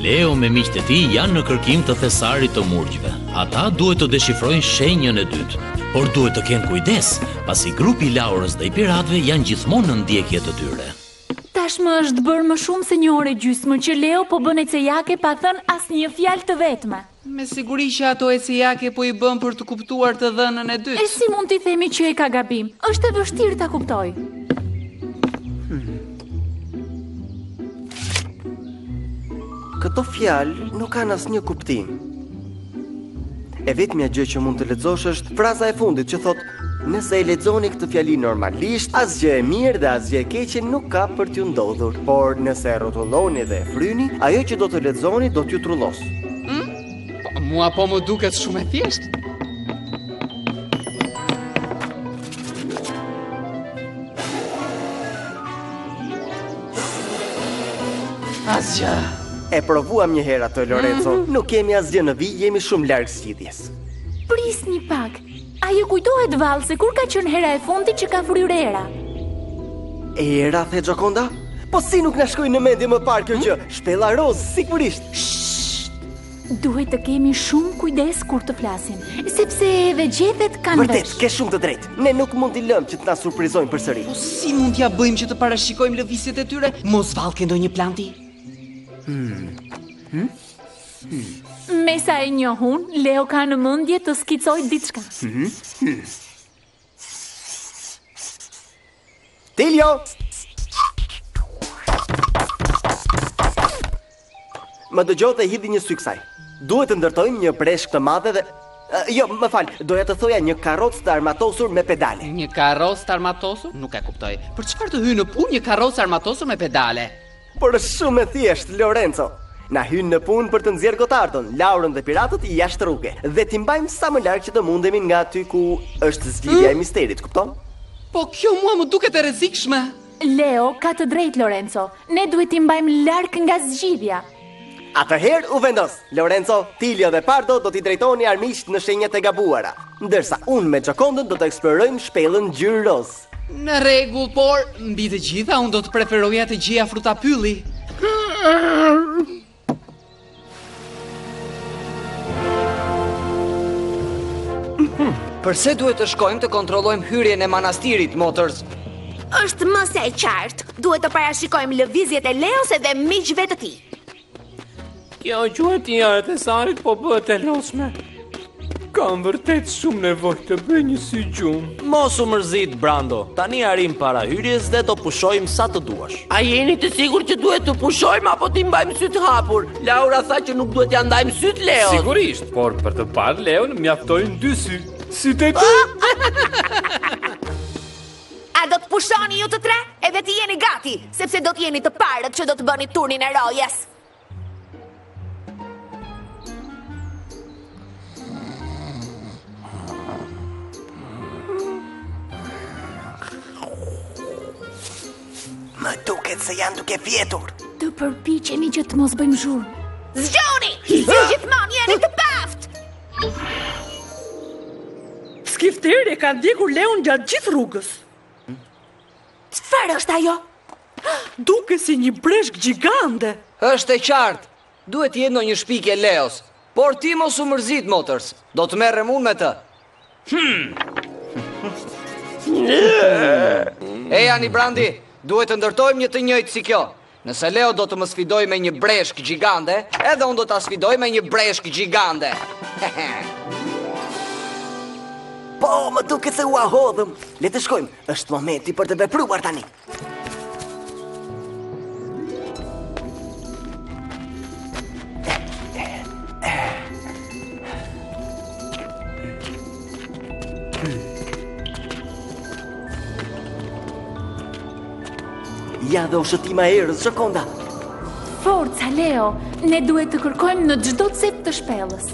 Leo me miqtë e tij janë në kërkim të thesarit të murgjve. Ata duhet të deshifrojnë shenjën e dytë, por duhet të kenë kujdes, pasi grupi i Laurës dhe i piratëve janë gjithmonë në ndjekje të tyre. Tashmë është bërë më shumë se 1 orë gjysmë që Leo po bën ecejake pa thënë asnjë fjalë të vetme. Me siguri që ato ecejake po i bën për të kuptuar të dhënën e dytë. E si mund t'i themi që e ka gabim? Është e vështirë ta kuptoj. Këto fjalë nuk kanë asnjë kuptim. E vetmja gjë që mund të lexosh është fraza e fundit që thotë: nëse e lexoni këtë fjali normalisht, asgjë e mirë dhe asgjë e keqe nuk ka për t'ju ndodhur. Por nëse e rrotulloni dhe e fryni, ajo që do të lexoni do t'ju trullos. Mua po më duket shumë e thjeshtë. Asgjë. E provuam një herë atë, Lorenzo. Nuk kemi asgjë në vijë, jemi shumë larg zgjidhjes. Prisni pak. A ju kujtohet vallë se kur ka qenë hera e fundit që ka fryrë era? Era, the Gioconda? Po si nuk na shkoi në mendje më parë kjo gjë? Shpella roz, sigurisht. Duhet të kemi shumë kujdes kur të flasim, sepse edhe gjethet kanë vesh. Vërtet, ke shumë të drejtë. Ne nuk mund t'i lëmë që të na surprizojnë përsëri. Po si mund t'ja bëjmë që të parashikojmë lëvizjet e tyre? Mos vallë ke ndonjë plan ti? Me sa e njohun, Leo ka në mendje të skicoj diçka. Tilio! Më dëgjoj dhe hidhi një sy kësaj. Duhet të ndërtojmë një breshk të madhe dhe... jo, më fal, doja të thoja një karrocë të armatosur me pedale. Një karrocë të armatosur? Nuk e kuptoj. Për çfarë të hyjë në punë një karrocë armatosur me pedale? Por është shumë e thjeshtë, Lorenzo. Na hynë në punë për të nxjerrë gotartën, Laurën dhe piratët i jashtë rruge, dhe t'i mbajmë sa më larg që të mundemi nga aty ku është zgjidhja e misterit, kupton? Po kjo mua më duket e rrezikshme. Leo ka të drejtë, Lorenzo. Ne duhet t'i mbajmë larg nga zgjidhja. Atëherë u vendos. Lorenzo, Tilio dhe Pardo do t'i drejtoni armiqt në shenjat e gabuara, ndërsa unë me Giocondën do të eksplorojmë shpellën ngjyrë roz. Në rregull, por mbi të gjitha unë do të preferoja të gjeja frutapylli. Përse duhet të shkojmë të kontrollojmë hyrjen e manastirit, Motors? Është më se e qartë. Duhet të parashikojmë lëvizjet e Leos edhe miqve të tij. Kjo quhet një e thesarit, po bëhet e lodhshme. Kam vërtet shumë nevojë të bëj një sy gjumë. Mos u mërzit, Brando. Tani arrim para hyrjes dhe do pushojmë sa të duash. A jeni të sigurt që duhet të pushojmë apo t'i mbajmë syt hapur? Laura tha që nuk duhet t'ja ndajmë syt Leon. Sigurisht, por për të parë Leon mjaftojnë 2 sy. Syt e ti. A do të pushoni ju të tre? Edhe ti jeni gati, sepse do t'jeni të parët që do të bëni turnin e rojes. Më duket se janë duke vjetur. Të përpiqemi që të mos bëjmë zhurmë. Zgjoni! Si gjithmonë jeni të paft! Skifteri e ka ndjekur Leon gjatë gjithë rrugës. Çfarë është ajo? Duke si një breshk gjigande. Është e qartë. Duhet jetë ndonjë shpikje Leos. Por ti mos u mërzit, Motors. Do të merrem unë me të. Ani Brandi, duhet të ndërtojmë një të njëjtë si kjo. Nëse Leo do të më sfidoj me një breshk gjigande, edhe unë do ta sfidoj me një breshk gjigande. Po, më duket se u ahodhëm. Le të shkojmë, është momenti për të vepruar tani. Ja dhe u shëtima erës, Gioconda. Forca, Leo. Ne duhet të kërkojmë në çdo cep të shpellës.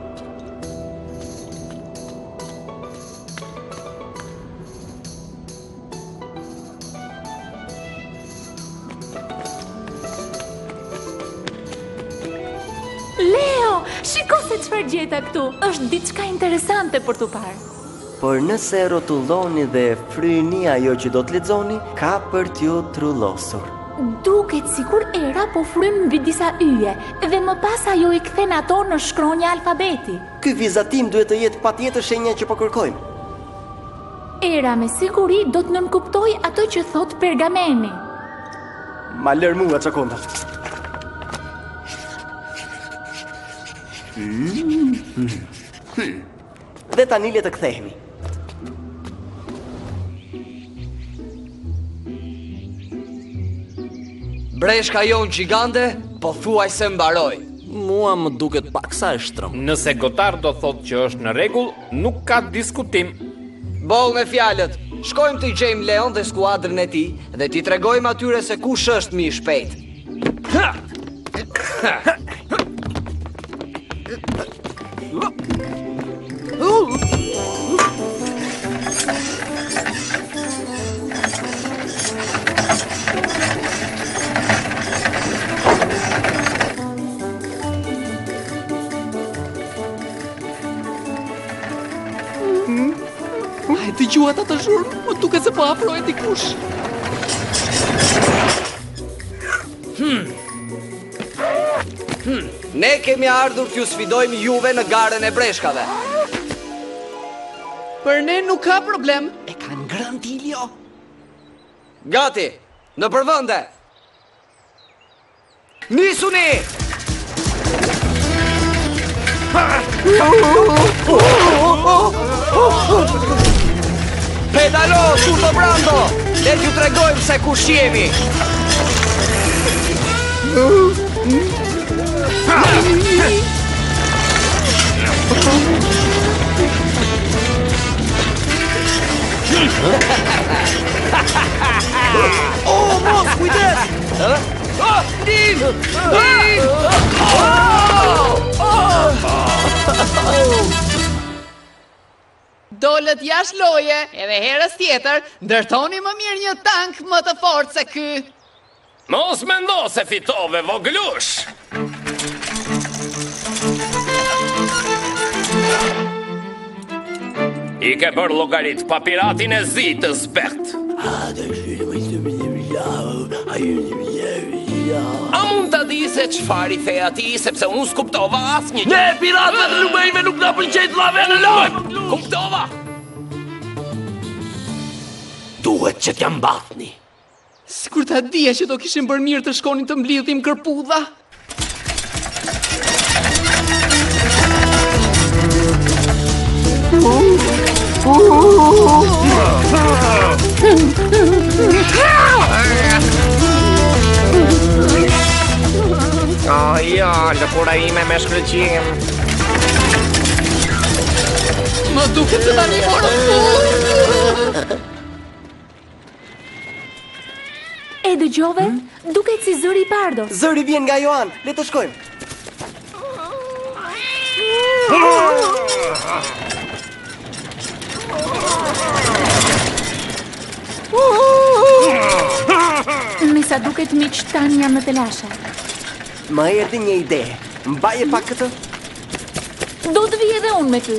Leo, shiko se çfarë gjeta këtu. Është diçka interesante për tu parë. Por nëse rrotulloni dhe fryni ajo që do të lexoni, ka për t'ju trullosur. Duket sikur era po frym mbi disa yje, dhe më pas ajo I kthen ato në shkronja alfabeti. Ky vizatim duhet të jetë patjetër shenja që po kërkojmë. Era me siguri do të nënkuptoj ato që thot pergameni. Ma lër mua çakonda. Dhe tani le të kthehemi. Breshka jonë gjigande, po thuaj se mbaroj. Mua më duket paksa e shtrëm. Nëse Gotar do thot që është në rregull, nuk ka diskutim. Boll me fjalët, shkojmë të gjejmë Leon dhe skuadrën e tij dhe t'i tregojmë atyre se kush është më I shpejt. Dëgjuat atë zhurmë, më duket se po afrohet dikush. Ne kemi ardhur t'ju sfidojmë juve në garën e breshkave. Për ne nuk ka problem. E ka ngrënë Tilio. Gati, në përvënde. Nisuni! Pedalo, Turto Brando! Le t'ju tregojmë se kush jemi! Oh, mos, kujdes! Nin! Dolët jashtë loje, edhe herës tjetër, ndërtoni më mirë një tank më të fortë se ky. Mos mendo se fitove voglush. I ke bërë llogarit pa piratin e zi të zbert. A mund të di se çfarë I the ati, sepse unë s'kuptova asnjë. Ne piratëve të lumejve nuk na pëlqejt llave në lojë. Kuptova. Duhet që t'jam mbatni. Sikur ta dija që do kishim bërë mirë të shkonin të mblidhim kërpudha. Jo, lëkura ime me shkëlqim. Më duket se tani morëm fund. E dëgjove? Duket si zëri I Pardos. Zëri vjen nga Joan, le të shkojmë. Me sa duket miq tani jam në telashe. Ma erdhi një ide. Mbaje pak këtë? Do të vi edhe unë me ty.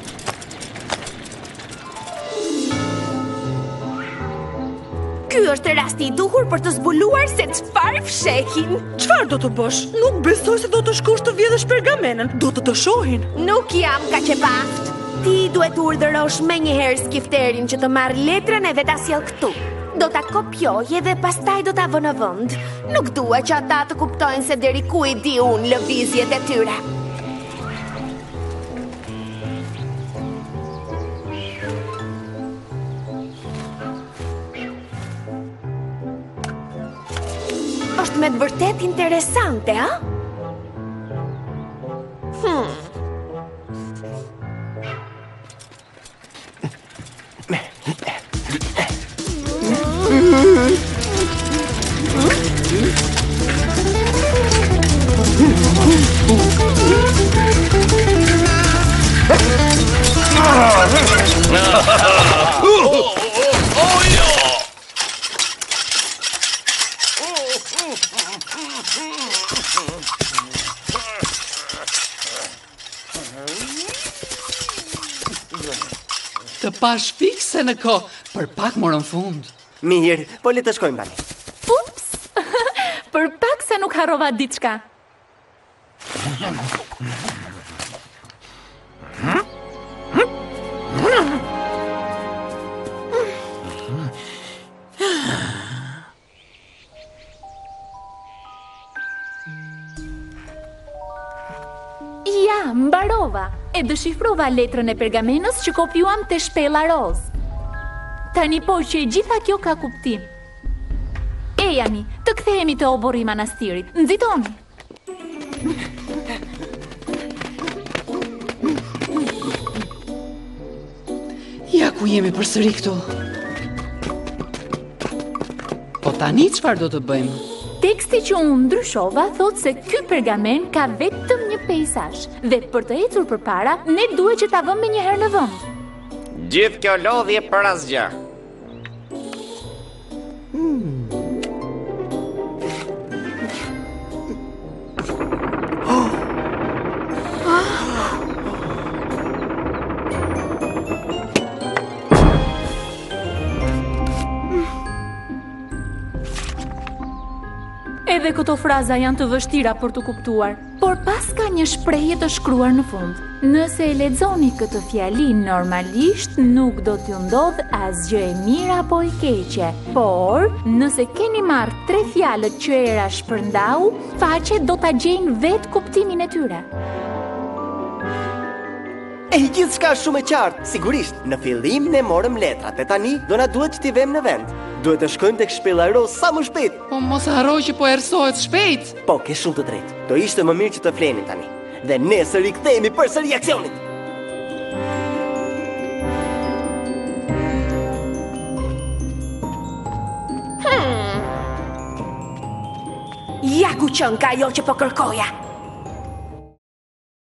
Ky është rasti I duhur për të zbuluar se çfarë fshehin. Çfarë do të bësh? Nuk besoj se do të shkosh të vjedhësh pergamenën. Do të shohin. Nuk jam kaq e baft. Ti duhet të urdhërosh menjëherë skifterin që të marrë letrën e vet ta sjell këtu. Do ta kopjoj dhe pastaj do ta vë në vend. Nuk dua që ata të kuptojnë se deri ku I di unë lëvizjet e tyre. Është me të vërtet interesante, a? Të pash fikse në kohë, për pak morën fund. Mirë, po le të shkojmë tani. Ups! nuk harrova diçka. Ja, mbarova. E dëshifrova letrën e pergamenës që kopjuam të shpella roz. Tani po që e gjitha kjo ka kuptim. Ejani, të kthehemi të obori manastirit. Nxitoni. Ja ku jemi përsëri këtu. Po tani çfarë do të bëjmë? Teksti që unë ndryshova thot se ky pergamen ka vetëm një peizazh dhe për të ecur përpara ne duhet që ta vëmë njëherë në vend. Gjithë kjo lodhje për asgjë. Edhe këto fraza janë të vështira për të kuptuar, por pas ka një shprehje të shkruar në fund. Nëse e lexoni këtë fjali normalisht, nuk do t'ju ndodh asgjë e mirë apo e keqe. Por, nëse keni marrë 3 fjalët që era shpërndau, faqet do ta gjejnë vetë kuptimin e tyre. E gjithçka shumë e qartë, sigurisht. Në fillim ne morëm letrat e tani do na duhet t'i vëmë në vend. Duhet të shkojmë tek shpella roz sa më shpejt. Po mos harroj që po erësohet shpejt. Po, ke shumë të drejtë. Do ishte më mirë që të flenin tani. Dhe nesër rikthehemi përsëri aksionit. Ja ku qënë ka ajo që po kërkoja.